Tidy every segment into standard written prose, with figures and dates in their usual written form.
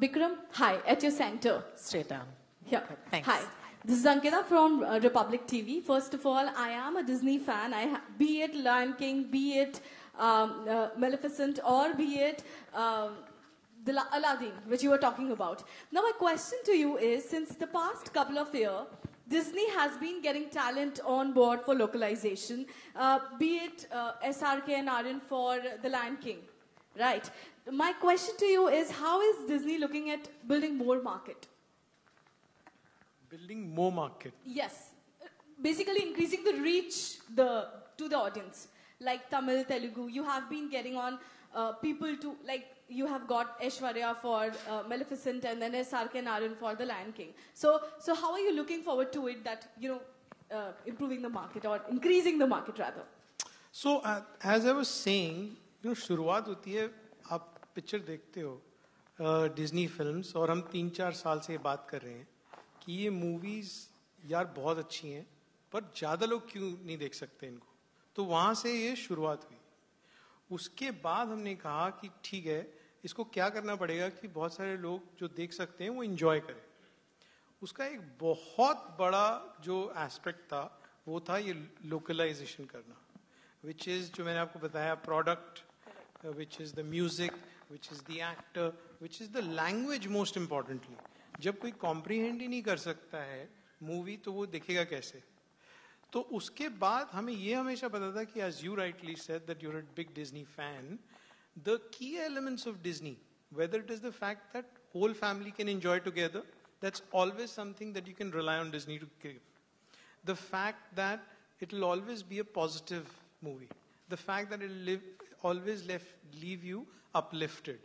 Bikram, hi, at your center. Straight down. Yeah. Okay, thanks. Hi. This is Ankita from Republic TV. First of all, I am a Disney fan. Be it Lion King, be it Maleficent, or be it Aladdin, which you were talking about. Now, my question to you is, since the past couple of years, Disney has been getting talent on board for localization, be it SRK and Aryan for The Lion King, right? My question to you is, how is Disney looking at building more market? Building more market? Yes. Basically increasing the reach to the audience. Like Tamil, Telugu, you have been getting on people to, like, you have got Aishwarya for Maleficent and then SRK and Aryan for The Lion King. So how are you looking forward to it that, improving the market or increasing the market rather? So, as I was saying, शुरुआत होती है, आप picture देखते हो Disney films और हम 3-4 साल से बात कर रहे हैं कि ये मूवीज यार बहुत अच्छी हैं पर ज़्यादा लोग क्यों नहीं देख सकते इनको, तो वहाँ से ये शुरुआत हुई. उसके बाद हमने कहा कि ठीक है, इसको क्या करना पड़ेगा कि बहुत सारे लोग जो देख सकते हैं वो इंजॉय करें. उसका एक बहुत बड़ा जो एस्पेक्ट था वो था ये लोकलाइजेशन करना, विच इज़ जो मैंने आपको बताया product, which is the music, which is the actor, which is the language most importantly. जब कोई कॉम्प्रीहेंड ही नहीं कर सकता है मूवी तो वो देखेगा कैसे. तो उसके बाद हमें ये हमेशा पता था कि as you rightly said that you're a big Disney fan, the key elements of Disney, whether it is the fact that whole family can enjoy together, that's always something that you can rely on Disney to give. The fact that it will always be a positive movie. The fact that it will always leave you uplifted.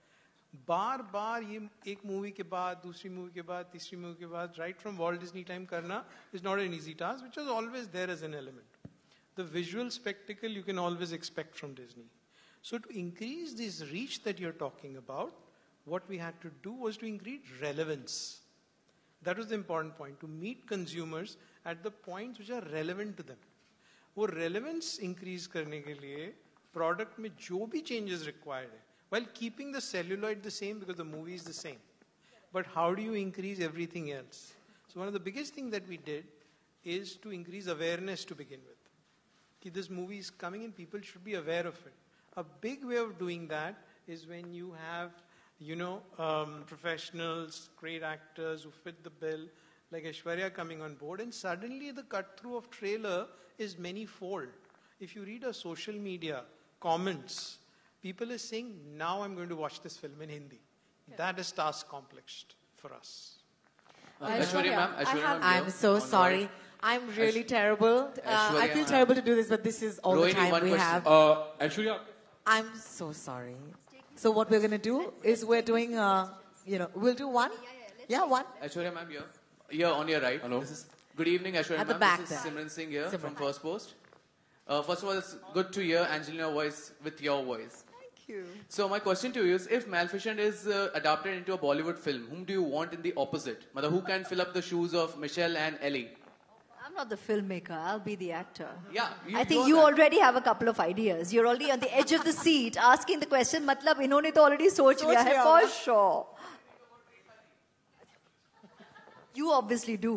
बार बार ये एक movie के बाद दूसरी movie के बाद तीसरी movie के बाद right from Walt Disney time करना is not an easy task, which was always there as an element. The visual spectacle you can always expect from Disney. So to increase this reach that you are talking about, what we had to do was to increase relevance. That was the important point, to meet consumers at the points which are relevant to them. वो relevance increase करने के लिए product में जो भी changes required है, while keeping the celluloid the same because the movie is the same. But how do you increase everything else? So one of the biggest things that we did is to increase awareness to begin with. Ki this movie is coming and people should be aware of it. A big way of doing that is when you have, professionals, great actors who fit the bill, like Aishwarya coming on board, and suddenly the cut through of trailer is many-fold. If you read our social media comments, people are saying, now I'm going to watch this film in Hindi. Yeah. That is task accomplished for us. Aishwarya ma'am, I'm so sorry. I'm really terrible. I feel terrible to do this, but this is all the time we have. Aishwarya. I'm so sorry. So what we're going to do is we're doing, we'll do one. Yeah, one. Aishwarya ma'am, here on your right. Hello. Good evening, Aishwarya At the ma'am. back This is there. Simran Singh here Simran. from First Post. First of all, it's good to hear Angelina voice with your voice. Thank you. So my question to you is, if Maleficent is adapted into a Bollywood film, whom do you want in the opposite? Who can fill up the shoes of Michelle and Ellie? I'm not the filmmaker. I'll be the actor. Yeah. I think you already have a couple of ideas. You're already on the edge of the seat asking the question. Matlab, inhone to already soch liya hai for sure. You obviously do.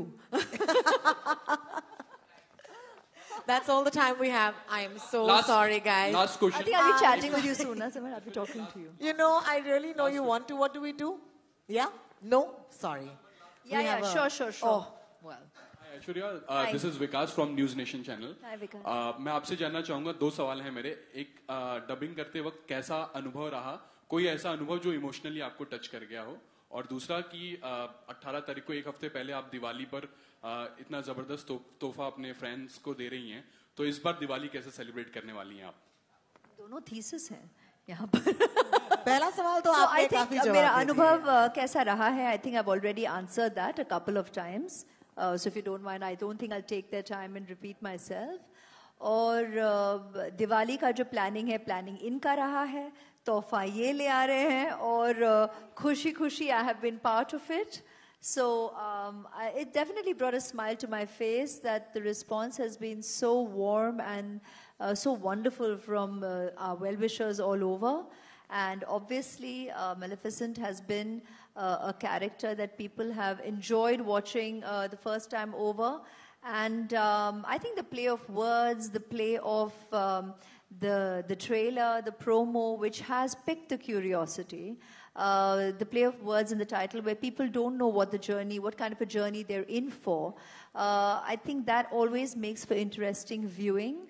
That's all the time we have. I am so sorry, guys. Last question. I think I'll be chatting with you soon. Simran, I'll be talking to you. I really know you want to. What do we do? Yeah? No? Sorry. Yeah, sure. Oh, well. Hi, Aishwarya. This is Vikas from News Nation channel. Hi, Vikas. मैं आपसे जानना चाहूंगा, 2 सवाल हैं मेरे. एक, dubbing करते वक्त कैसा अनुभव रहा? कोई ऐसा अनुभव जो इमोशनली आपको टच कर गया हो? और दूसरा कि 18 तारीख को, एक हफ्ते पहले आप दिवाली पर इतना जबरदस्त तोहफा अपने फ्रेंड्स को दे रही हैं, तो इस बार दिवाली कैसे सेलिब्रेट करने वाली हैं आप? दोनों थीसिस हैं यहाँ पर. पहला सवाल तो आपने काफी जवाब दिया. मेरा अनुभव कैसा रहा है? I think I've already answered that a couple of times. So if you don't mind, I don't think I'll take their time and repeat myself. और दिवाली का जो प्लानिंग है, प्लानिंग इनका रहा है, तोहफा ये ले आ रहे हैं और खुशी खुशी I have been part of it. So it definitely brought a smile to my face that the response has been so warm and so wonderful from our well-wishers all over. And obviously, Maleficent has been a character that people have enjoyed watching the first time over. And I think the play of words, the play of the trailer, the promo, which has piqued the curiosity, the play of words in the title where people don't know what kind of a journey they're in for, I think that always makes for interesting viewing.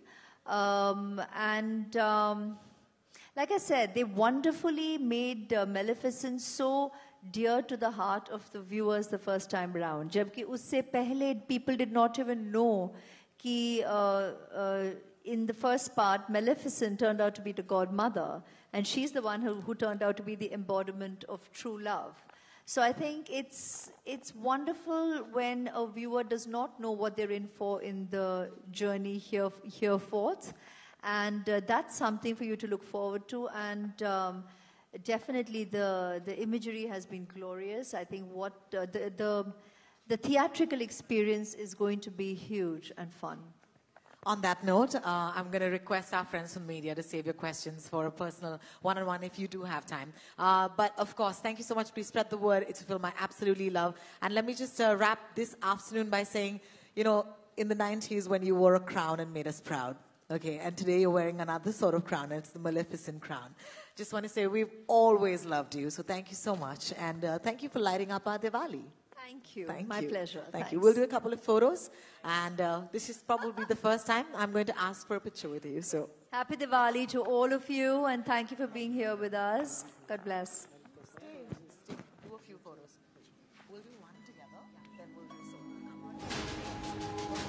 Like I said, they wonderfully made Maleficent so dear to the heart of the viewers the first time round. Jabki usse pehle people did not even know ki in the first part, Maleficent turned out to be the godmother, and she's the one who turned out to be the embodiment of true love. So I think it's wonderful when a viewer does not know what they're in for in the journey hereforth. And that's something for you to look forward to. And definitely the imagery has been glorious. I think what the theatrical experience is going to be huge and fun. On that note, I'm going to request our friends from media to save your questions for a personal one-on-one if you do have time. But of course, thank you so much. Please spread the word. It's a film I absolutely love. And let me just wrap this afternoon by saying, you know, in the 90s when you wore a crown and made us proud, okay, and today you're wearing another sort of crown, and it's the Maleficent crown. Just want to say we've always loved you, so thank you so much. And thank you for lighting up our Diwali. Thank you. Thank My you. pleasure. Thank Thanks. you. We'll do a couple of photos, and this is probably the first time I'm going to ask for a picture with you. So Happy Diwali to all of you, and thank you for being here with us. God bless. do a few photos. We'll do one together, then we'll do some.